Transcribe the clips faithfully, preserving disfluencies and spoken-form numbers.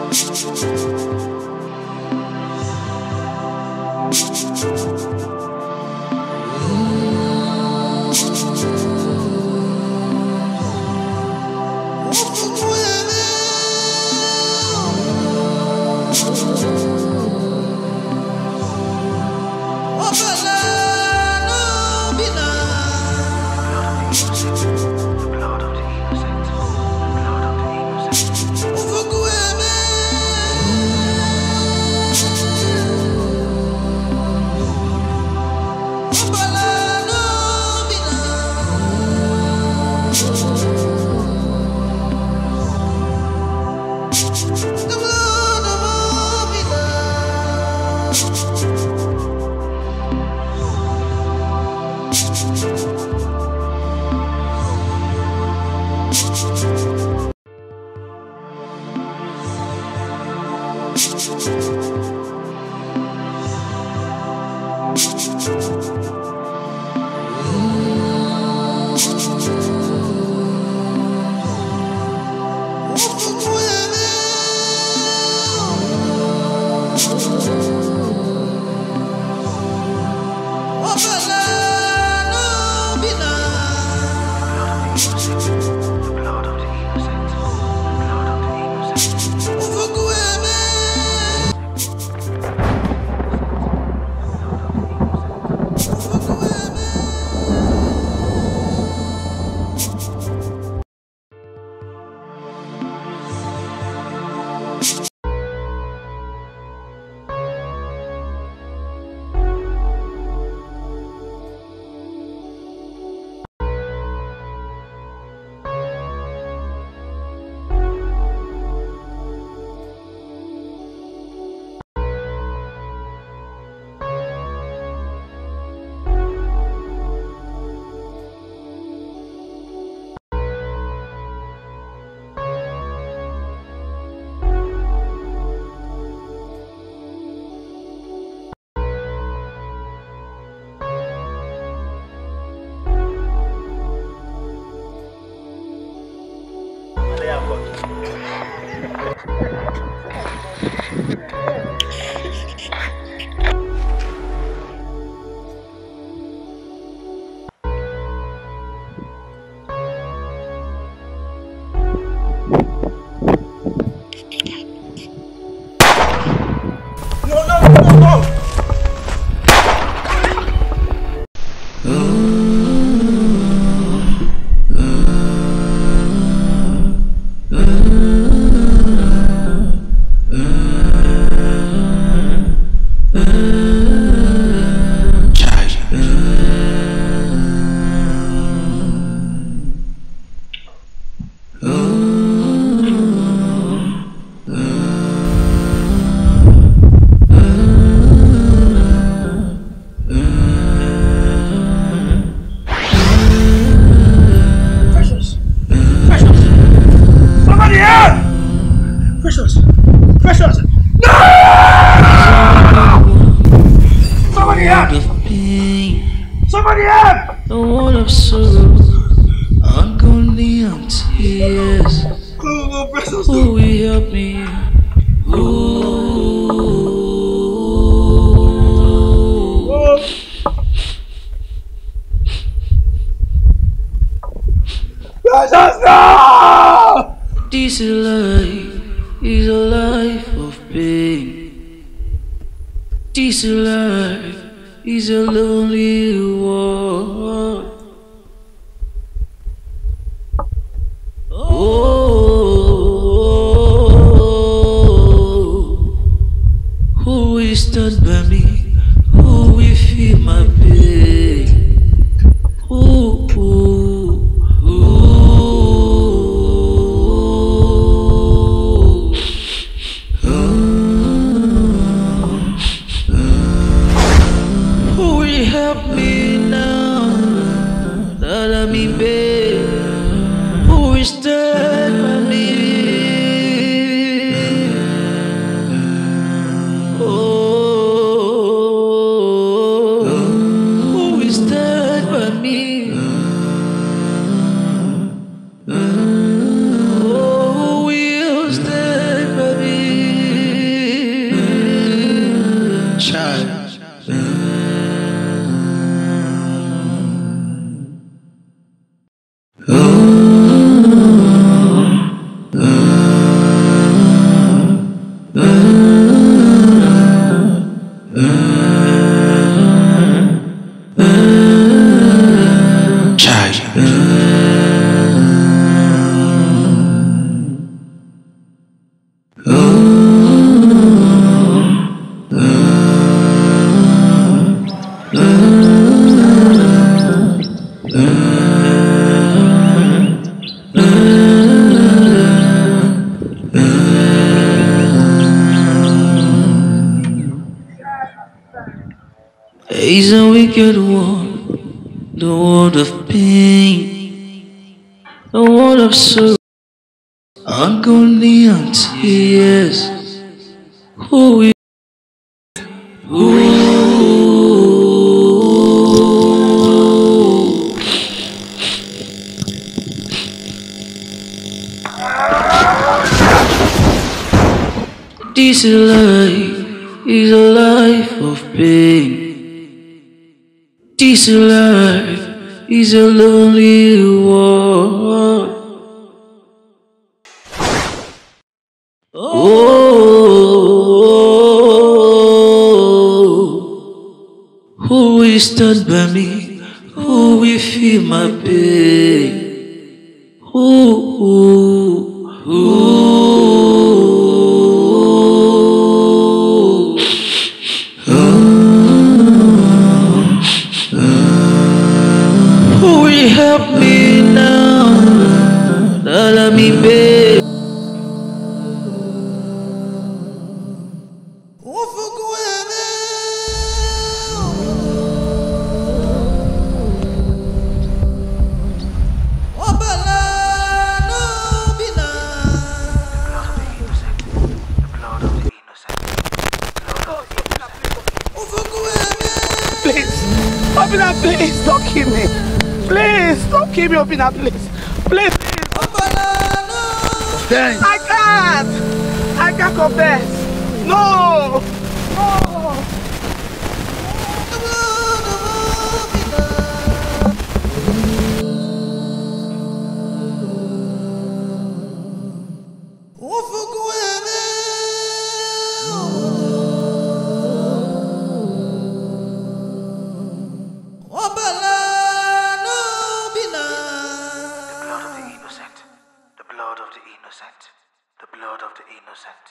This life is a life of pain. This life is a lonely world. Oh, who will stand by me? Who will feel my pain? Ooh, ooh, ooh. Who will help me now that I'm in bed? Who will stand by me? Oh, who will stand by me? Oh, who will stand by me? He's a wicked one, the world of pain, the world of sorrow, agony and tears. Who will This life is a life of pain. This life is a lonely world. Oh, who will stand by me? Who will feel my pain? Who, who, who? Help me now, let me be. Please, Obinna, please, don't kill me. Please, don't kill me, Obinna, please. Please, please. Confess. I can't. I can't confess. No. No. The blood of the innocent.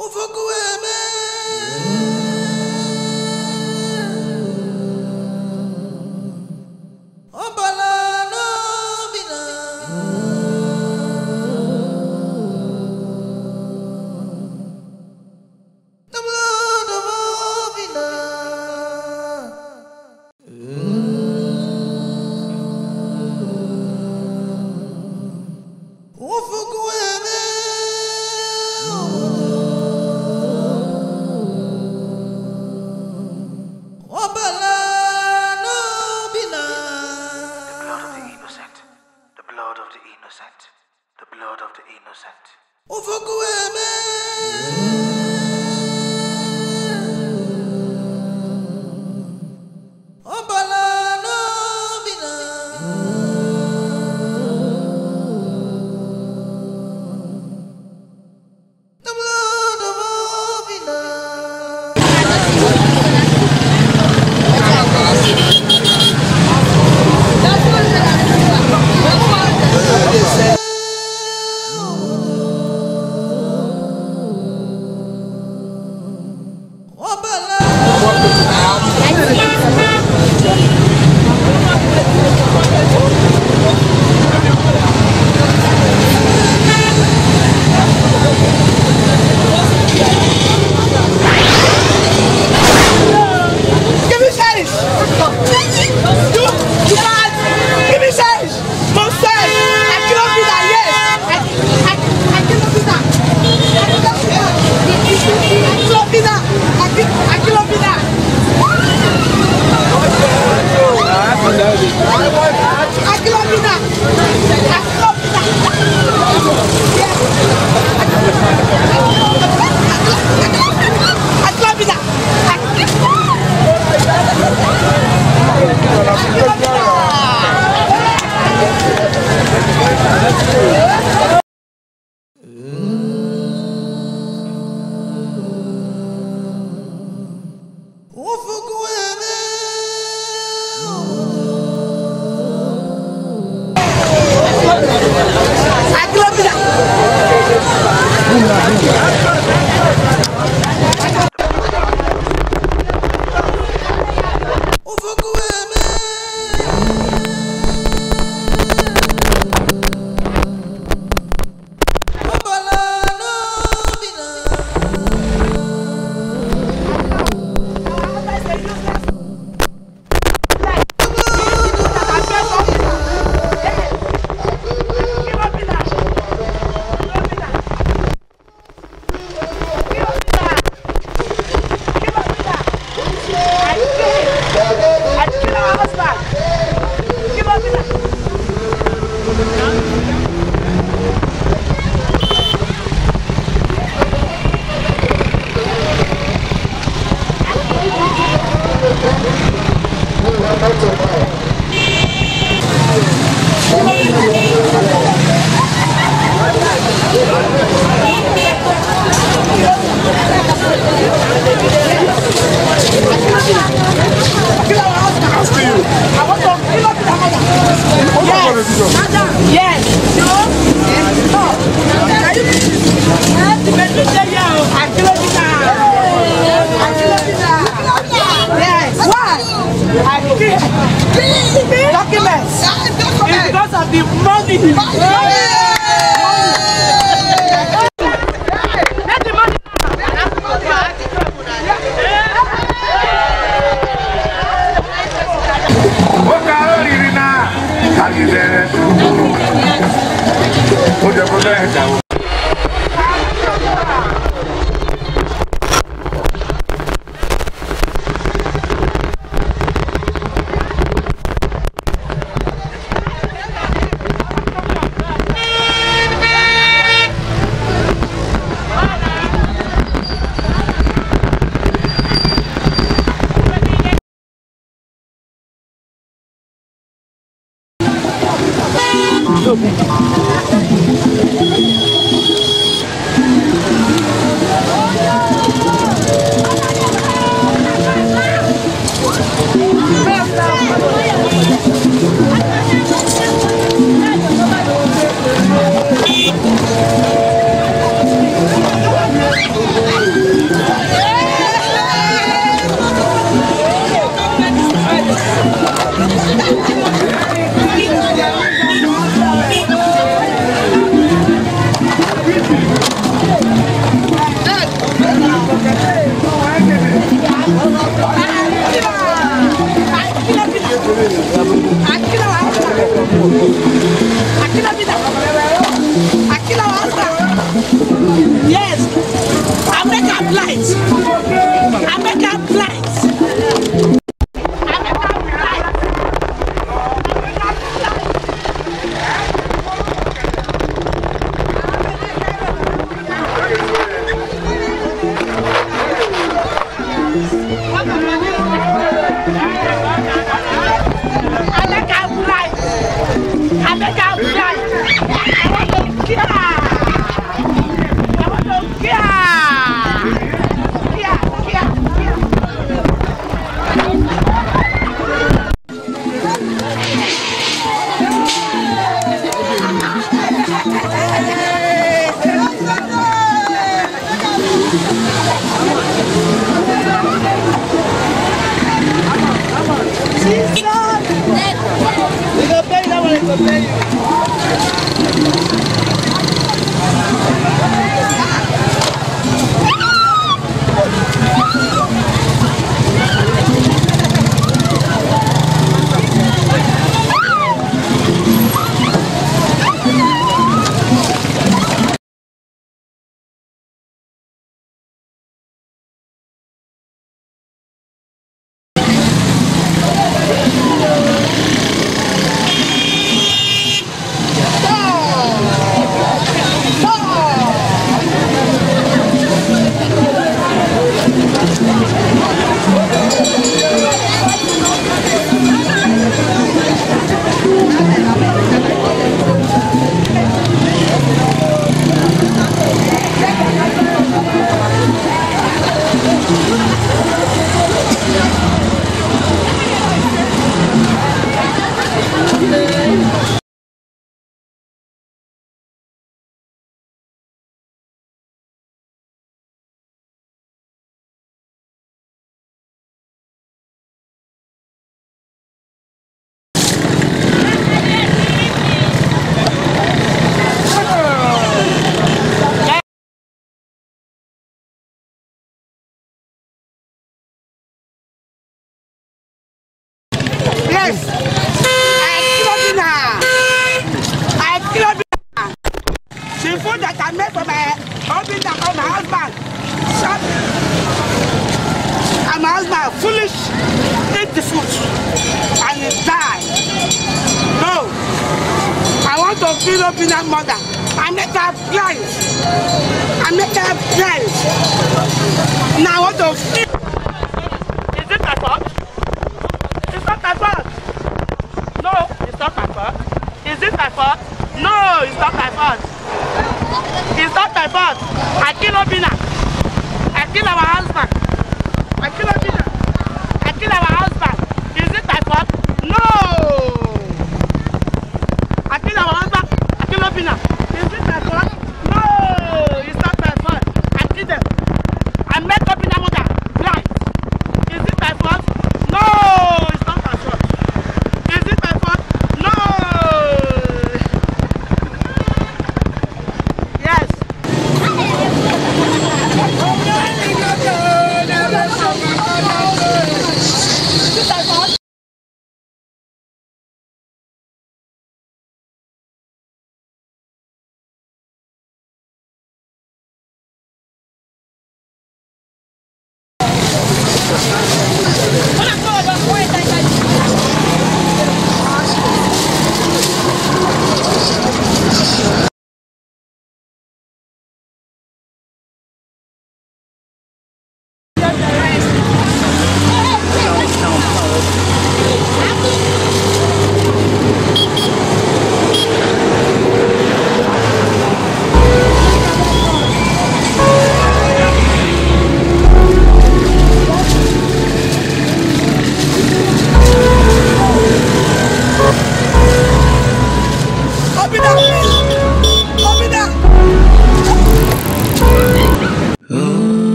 The blood of the innocent.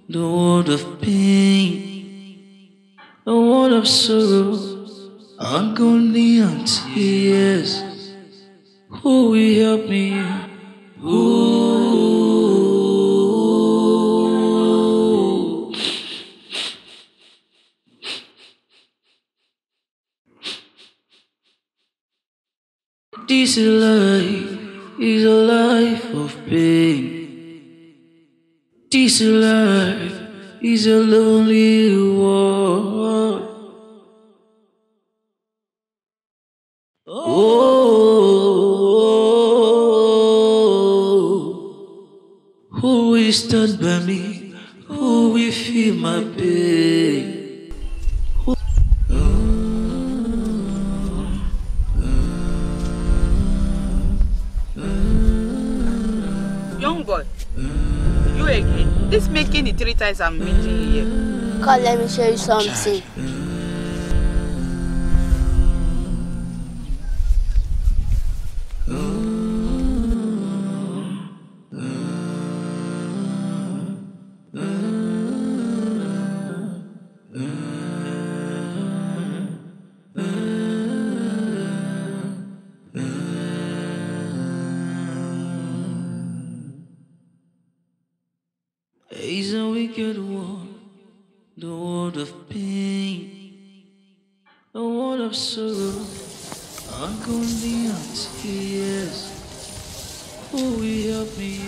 the world of pain, the world of sorrow, agony and tears. Who will help me? Who? This life is a life of pain. This life is a lonely world. Oh, who will stand by me? Who will feel my pain? Young boy, you again. This making the three times I'm meeting you here. Come, let me show you something. He's a wicked one, the world of pain, the world of sorrow, agony and tears. Who will help me?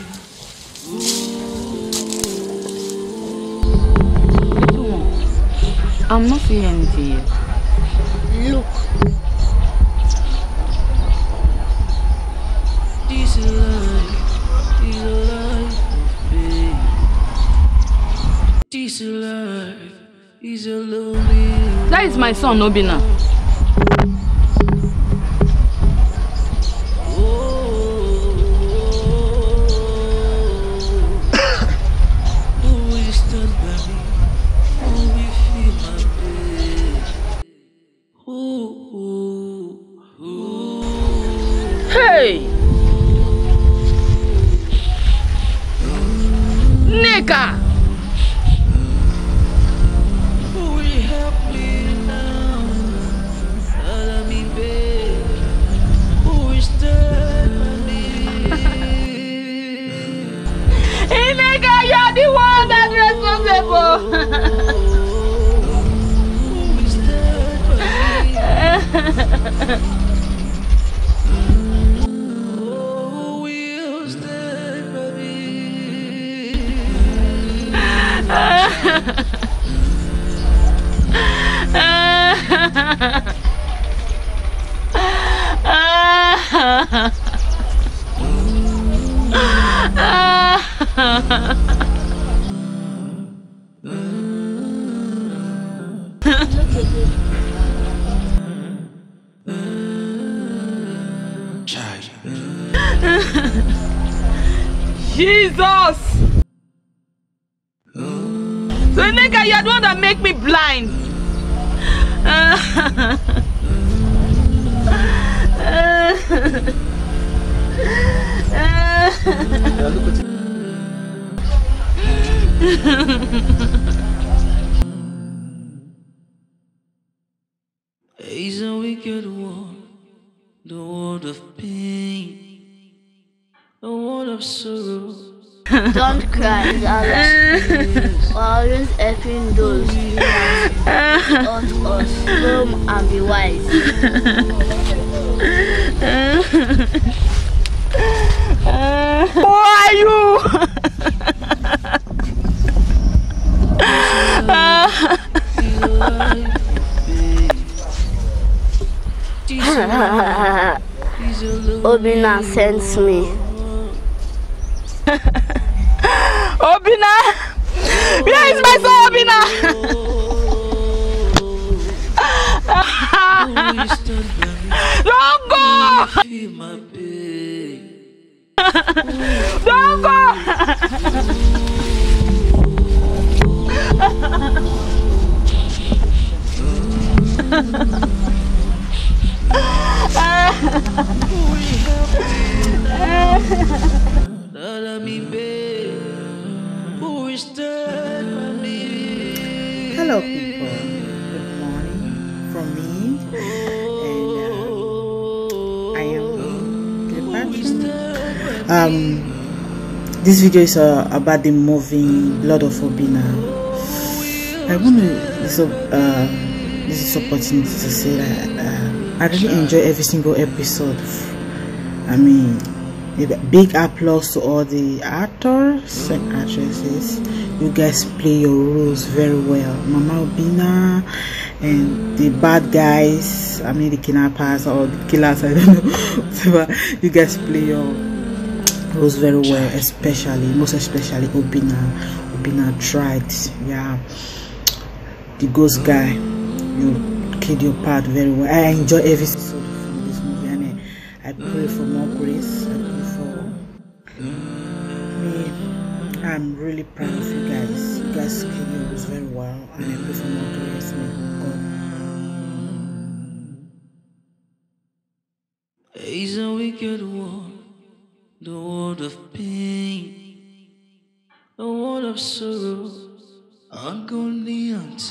I'm not seeing anything yet. Look. This life is a life of pain. This life is a lonely. That is my son, Obinna. Hey! Nigga! Who will help me now? Let me be. Who is there for me? Hey, nigga, you're the one that's responsible! Who is there for me? Jesus! So nigga, you're the one that make me blind. He's a wicked one, the world of pain, the world of sorrow. Don't cry, Allah. Always helping those who hurt us. Come and be wise. Who are you? Obinna sends me. Obinna! Where is my son, Obinna? Don't go! Don't go! Let me be. Who is there? Hello, people. Good morning from me, and uh, I am Cleopatra. Um, this video is uh, about the movie Blood of Obinna. I want to this uh this is opportunity to say that uh, I really enjoy every single episode. I mean, a big applause to all the actors and actresses. You guys play your roles very well. Mama Obinna and the bad guys, I mean the kidnappers or the killers, I don't know. You guys play your roles very well, especially, most especially Obinna. Obinna tried, yeah. The ghost guy, you killed your part very well. I enjoy every episode from this movie, and I, I pray for more grace. I pray for me. I'm really proud of you guys. You guys killed your roles very well, and I pray for more grace. May God. He's a wicked one, the world of pain, the world of sorrow, agony and